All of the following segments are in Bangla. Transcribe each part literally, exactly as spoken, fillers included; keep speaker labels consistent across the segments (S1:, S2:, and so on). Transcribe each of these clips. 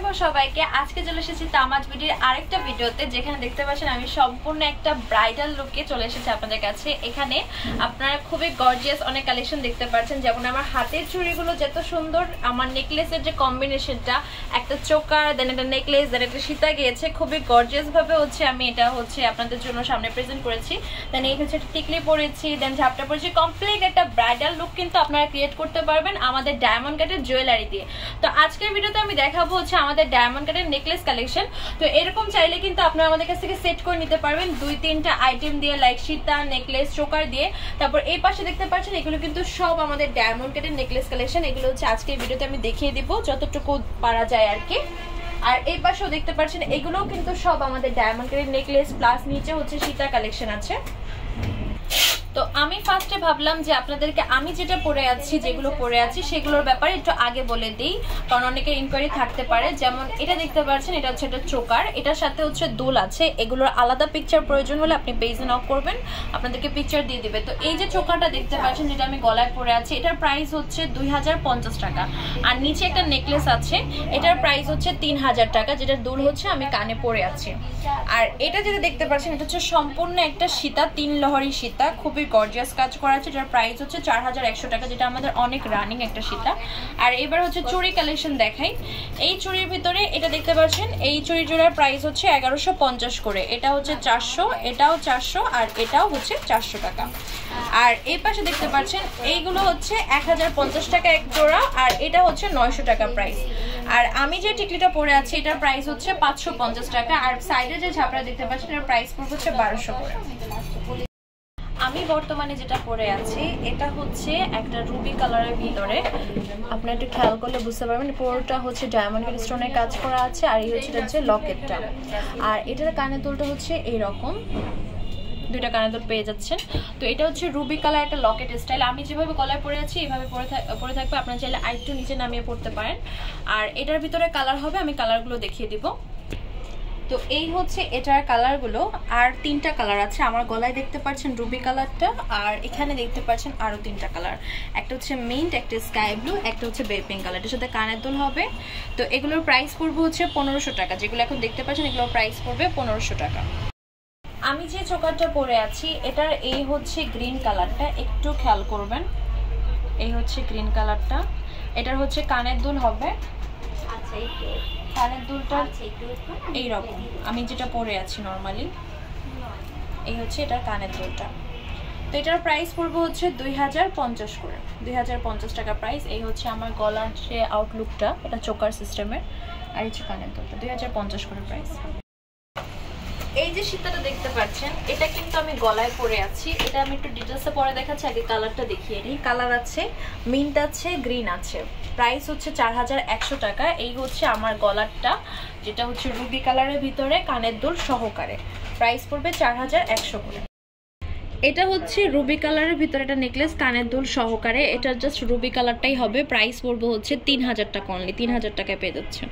S1: আলাইকুম সবাইকে। আজকে চলে এসেছি তামাজ বিউটির আরেকটা ভিডিওতে, যেখানে দেখতে পাচ্ছেন আমি সম্পূর্ণ একটা ব্রাইডাল লুকে চলে এসেছি আপনাদের কাছে। এখানে আপনারা খুবই গর্জিয়াস অনেক কালেকশন দেখতে পাচ্ছেন, যেমন আমার হাতের চুড়িগুলো যত সুন্দর, আমার নেকলেসের যে কম্বিনেশনটা, একটা চোকার দেন একটা নেকলেস দেন একটা সীতা গিয়েছে, খুবই গর্জিয়াস ভাবে হচ্ছে আমি এটা হচ্ছে আপনাদের জন্য সামনে প্রেজেন্ট করেছি। দেন এই হচ্ছে টিকলি পরেছি, দেন ঝাপটা পরেছি, কমপ্লিট একটা ব্রাইডাল লুক কিন্তু আপনারা ক্রিয়েট করতে পারবেন আমাদের ডায়মন্ড কাটের জুয়েলারি দিয়ে। তো আজকের ভিডিওতে আমি দেখাবো হচ্ছে আমাদের ডায়মন্ড কাটের নেকলেস কালেকশন। তো এরকম চাইলে কিন্তু আপনারা আমাদের কাছ থেকে সেট করে নিতে পারবেন দুই তিনটা আইটেম দিয়ে, লাইক সীতা, নেকলেস, চোকার দিয়ে। তারপর এই পাশে দেখতে পাচ্ছেন এগুলো কিন্তু সব আমাদের ডায়মন্ড কাটের নেকলেস কালেকশন। এগুলো হচ্ছে আজকের ভিডিওতে আমি দেখিয়ে দিব যতটুকু পারা যায় আর কি। আর এই পাশেও দেখতে পাচ্ছেন এগুলোও কিন্তু সব আমাদের ডায়মন্ড কাটের নেকলেস, প্লাস নিচে হচ্ছে সীতা কালেকশন আছে। তো আমি ফার্স্টে ভাবলাম যে আপনাদেরকে আমি যেটা পরে আছি, যেগুলো পরে আছি সেগুলোর ব্যাপারে একটু আগে বলে দিই, কারণ অনেকের ইনকোয়ারি থাকতে পারে। যেমন এটা দেখতে পাচ্ছেন, এটা হচ্ছে একটা চোকার, এটার সাথে হচ্ছে দুল আছে। এগুলোর আলাদা পিকচার প্রয়োজন হলে আপনি পেজে নক করবেন, আপনাদেরকে পিকচার দিয়ে দিবে। তো এই যে চোকারটা দেখতে পাচ্ছেন যেটা আমি গলায় পরে আছি, এটার প্রাইস হচ্ছে দুই হাজার পঞ্চাশ টাকা। আর নিচে একটা নেকলেস আছে, এটার প্রাইস হচ্ছে তিন হাজার টাকা, যেটার দুল হচ্ছে আমি কানে পরে আছি। আর এটা যেটা দেখতে পাচ্ছেন, এটা হচ্ছে সম্পূর্ণ একটা সীতা, তিন লহরি সীতা, খুবই গর্জিয়াস কাজ করা আছে, যার প্রাইস হচ্ছে চার হাজার একশো টাকা, যেটা আমাদের অনেক রানিং একটা সীতা। আর এবার হচ্ছে চুড়ি কালেকশন দেখাই। এই চুড়ির ভিতরে এটা দেখতে পাচ্ছেন, এই চুড়ি জোড়ার প্রাইস হচ্ছে এগারোশো পঞ্চাশ করে, এটা হচ্ছে চারশো, এটাও চারশো, আর এটাও হচ্ছে চারশো টাকা। আর এই পাশে দেখতে পাচ্ছেন এইগুলো হচ্ছে এক হাজার পঞ্চাশ টাকা এক জোড়া, আর এটা হচ্ছে নয়শো টাকা প্রাইস। আর আমি যে টিকলিটা পরে আছি এটার প্রাইস হচ্ছে পাঁচশো পঞ্চাশ টাকা। আর সাইডে যে ঝাপড়া দেখতে পাচ্ছেন এটার প্রাইস পড়বে হচ্ছে বারোশো করে। আমি বর্তমানে যেটা পরে আছি এটা হচ্ছে একটা রুবি কালারের ভিতরে, আপনারা একটু খেয়াল করলে বুঝতে পারবেন পুরোটা হচ্ছে ডায়মন্ড স্টোনের কাজ করা আছে। আর এই হচ্ছে এটা হচ্ছে লকেটটা, আর এটার কানের দুলটা হচ্ছে এইরকম, দুইটা কানের দুল পেয়ে যাচ্ছেন। তো এটা হচ্ছে রুবি কালার একটা লকেট স্টাইল। আমি যেভাবে গলায় পরে আছি এইভাবে পরে পরে থাকবে, আপনারা চাইলে আরেকটু নিচে নামিয়ে পড়তে পারেন। আর এটার ভিতরে কালার হবে, আমি কালারগুলো দেখিয়ে দিব। তো এই হচ্ছে এটার কালারগুলো, আর তিনটা কালার আছে। আমার গলায় দেখতে পাচ্ছেন রুবি কালারটা, আর এখানে দেখতে পাচ্ছেন আরো তিনটা কালার, একটা হচ্ছে মিন্ট, একটা স্কাই ব্লু, একটা হচ্ছে বেবি পিঙ্ক কালার। এটার সাথে কানের দুল হবে। তো এগুলোর প্রাইস পড়বে হচ্ছে পনেরোশো টাকা, যেগুলো এখন দেখতে পাচ্ছেন এগুলোর প্রাইস পড়বে পনেরোশো টাকা। আমি যে চোকারটা পরে আছি এটার এই হচ্ছে গ্রিন কালারটা, একটু খেয়াল করবেন, এই হচ্ছে গ্রিন কালারটা। এটার হচ্ছে কানের দুল হবে, কানের দুলটা এইরকম, আমি যেটা পরে আছি নর্মালি, এই হচ্ছে এটার কানের দুলটা। তো এটার প্রাইস পড়বে হচ্ছে দুই হাজার পঞ্চাশ করে, দুই হাজার পঞ্চাশ টাকা প্রাইস। এই হচ্ছে আমার গলার যে আউটলুকটা, এটা চোকার সিস্টেমের, আর হচ্ছে কানের দুলটা, দুই হাজার পঞ্চাশ করে প্রাইস। এই যে সীতাটা দেখতে পাচ্ছেন এটা কিন্তু আমি গলায় পরে আছি, এটা আমি একটু ডিটেলসে পরে দেখাচ্ছি। আগে কালারটা দেখিয়ে নিই। কালার আছে, মিন্ট আছে, গ্রিন আছে, প্রাইস হচ্ছে চার হাজার একশো টাকা। এই হচ্ছে আমার গলারটা, যেটা হচ্ছে রুবি কালারের ভিতরে কানের দুল সহকারে, প্রাইস পড়বে চার হাজার একশো করে। এটা হচ্ছে রুবি কালারের ভিতরে একটা নেকলেস, কানের দুল সহকারে, এটা জাস্ট রুবি কালারটাই হবে, প্রাইস পড়বে হচ্ছে তিন হাজার টাকা অনলি, তিন হাজার টাকায় পেয়ে যাচ্ছেন।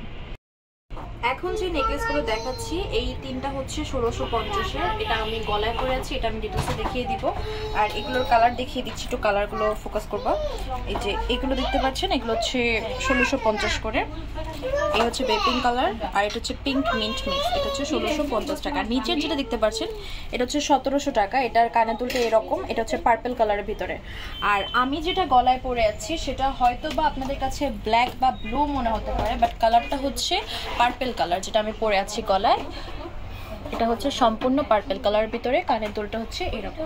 S1: এখন যে নেকলেসগুলো দেখাচ্ছি এই তিনটা হচ্ছে ষোলোশো পঞ্চাশের, এটা আমি গলায় পরে আছি, এটা আমি ডিটেলসে দেখিয়ে দিব। আর এগুলোর কালার দেখিয়ে দিচ্ছি, একটু কালারগুলো ফোকাস করবো। এই যে এগুলো দেখতে পাচ্ছেন এগুলো হচ্ছে ষোলোশো পঞ্চাশ করে, এই হচ্ছে বেবি পিঙ্ক কালার, আর এটা হচ্ছে পিঙ্ক মিন্ট মিক্স, এটা হচ্ছে ষোলোশো পঞ্চাশ টাকা। নিচের যেটা দেখতে পাচ্ছেন এটা হচ্ছে সতেরোশো টাকা, এটার কানের দুলটা এরকম, এটা হচ্ছে পার্পল কালারের ভিতরে। আর আমি যেটা গলায় পরে আছি সেটা হয়তো বা আপনাদের কাছে ব্ল্যাক বা ব্লু মনে হতে পারে, বাট কালারটা হচ্ছে পার্পল কালার, যেটা আমি পরে আছি গলায়, এটা হচ্ছে সম্পূর্ণ পার্পল কালারের ভিতরে, কানের দুলটা হচ্ছে এরকম।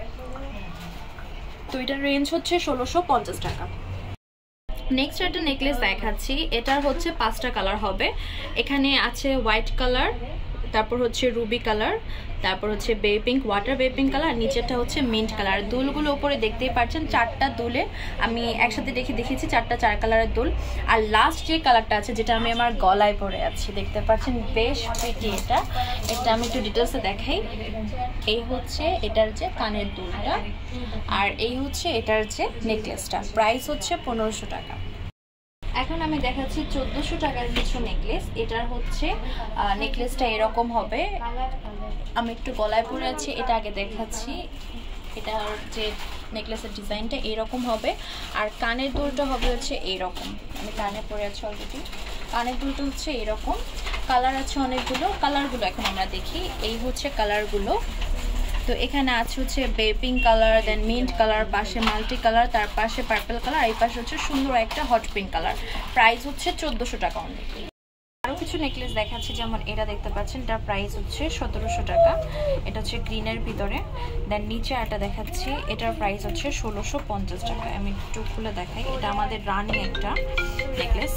S1: তো এটার রেঞ্জ হচ্ছে ষোলোশো পঞ্চাশ টাকা। নেক্সট একটা নেকলেস দেখাচ্ছি, এটার হচ্ছে পাঁচটা কালার হবে। এখানে আছে হোয়াইট কালার, তারপর হচ্ছে রুবি কালার, তারপর হচ্ছে baby pink, water baby pink colour, নিচেরটা হচ্ছে মিন্ট কালার। দুলগুলো উপরে দেখতেই পাচ্ছেন চারটা দুলে আমি একসাথে দেখে দেখেছি, চারটা চার কালারের দুল। আর লাস্ট যে কালারটা আছে যেটা আমি আমার গলায় পরে আছি দেখতে পাচ্ছেন, বেশ প্রিটি এটা, এটা আমি একটু ডিটেলসে দেখাই। এই হচ্ছে এটার যে কানের দুলটা, আর এই হচ্ছে এটার যে নেকলেসটা, প্রাইস হচ্ছে পনেরোশো টাকা। এখন আমি দেখাচ্ছি চোদ্দোশো টাকার কিছু নেকলেস। এটার হচ্ছে নেকলেসটা এরকম হবে, আমি একটু গলায় পরে আছি, এটা আগে দেখাচ্ছি। এটার যে নেকলেসের ডিজাইনটা এইরকম হবে, আর কানের দুলটা হবে হচ্ছে এইরকম, আমি কানে পরে আছি অলরেডি,
S2: কানের দুলটা হচ্ছে এরকম, কালার আছে অনেকগুলো, কালারগুলো এখন আমরা দেখি। এই হচ্ছে কালারগুলো। তো এখানে আছে হচ্ছে বেপিং কালার, দেন মিন্ট কালার, পাশে মাল্টি কালার, তার পাশে পার্পল কালার, এই পাশে হচ্ছে সুন্দর একটা হট পিঙ্ক কালার। প্রাইস হচ্ছে চোদ্দোশো টাকা অনলি। আরও কিছু নেকলেস দেখাচ্ছি, যেমন এটা দেখতে পাচ্ছেন, এটার প্রাইস হচ্ছে সতেরোশো টাকা। এটা হচ্ছে গ্রিনের ভিতরে। দেন নিচে একটা দেখাচ্ছি, এটার প্রাইস হচ্ছে ষোলোশো পঞ্চাশ টাকা। আমি একটু খুলে দেখাই, এটা আমাদের রানি একটা নেকলেস।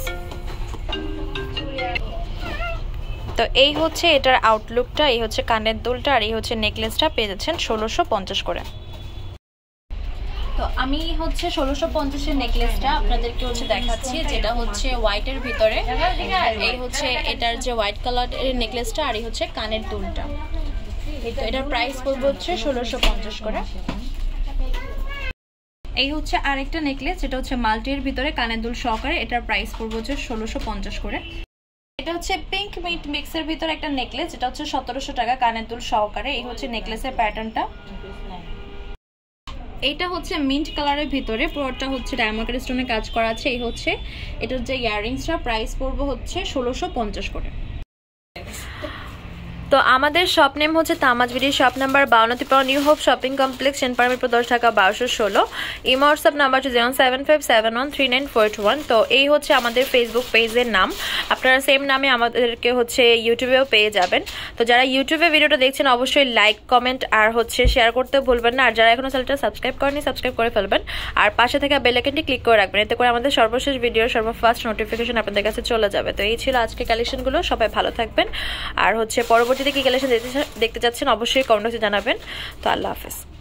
S2: তো এই হচ্ছে এটার আউটলুকটা, এই হচ্ছে কানের দুলটা, আর এই হচ্ছে নেকলেসটা, পেয়ে যাচ্ছেন ষোলোশো পঞ্চাশ করে। তো আমি হচ্ছে ষোলোশো পঞ্চাশের নেকলেসটা আপনাদেরকে হচ্ছে দেখাচ্ছি, যেটা হচ্ছে হোয়াইটের ভিতরে। এই হচ্ছে এটার যে হোয়াইট কালারের নেকলেসটা, আর এই হচ্ছে কানের দুলটা। তো এটার প্রাইস পড়বে হচ্ছে ষোলোশো পঞ্চাশ করে। এই হচ্ছে আরেকটা নেকলেস, এটা হচ্ছে মাল্টির ভিতরে কানের দুল সহকারে, এটার প্রাইস পড়বে হচ্ছে ষোলোশো পঞ্চাশ করে। এটা হচ্ছে পিঙ্ক মিট মিক্সের ভিতরে একটা নেকলেস, এটা হচ্ছে সতেরোশো টাকা কানের দুল সহকারে। এই হচ্ছে নেকলেসের প্যাটার্নটা। এইটা হচ্ছে মিন্ট কালারের ভিতরে, পুরোটা হচ্ছে ডায়মন্ড স্টোনে কাজ করা আছে। এই হচ্ছে এটার যে ইয়াররিংসটা, প্রাইস পড়বে হচ্ছে ষোলোশো পঞ্চাশ করে। তো আমাদের শপ নেম হচ্ছে তামাজ বিডি, শপ নাম্বার বাউন্ন তিপ্পান্ন, নিউ হোপ শপিং কমপ্লেক্স, সেন্ট পারমিটপুর দশ, ঢাকা বারোশো ষোলো। এই হোয়াটসঅ্যাপ নাম্বার হচ্ছে zero seven five seven one three nine four two one. তো এই হচ্ছে আমাদের ফেসবুক পেজের নাম, আপনারা সেম নামে আমাদেরকে হচ্ছে ইউটিউবেও পেয়ে যাবেন। তো যারা ইউটিউবে ভিডিওটা দেখছেন অবশ্যই লাইক, কমেন্ট আর হচ্ছে শেয়ার করতে ভুলবেন না। আর যারা এখনো চ্যানেলটা সাবস্ক্রাইব করেনি সাবস্ক্রাইব করে ফেলবেন, আর পাশে থাকা বেল আইকনটি ক্লিক করে রাখবেন, এতে করে আমাদের সর্বশেষ ভিডিওর সর্বফার্স্ট নোটিফিকেশন আপনাদের কাছে চলে যাবে। তো এই ছিল আজকে কালেকশনগুলো, সবাই ভালো থাকবেন। আর হচ্ছে পরবর্তীতে কি কালেকশন দেখতে দেখতে যাচ্ছেন অবশ্যই কমেন্ট বক্সে জানাবেন। তো আল্লাহ হাফেজ।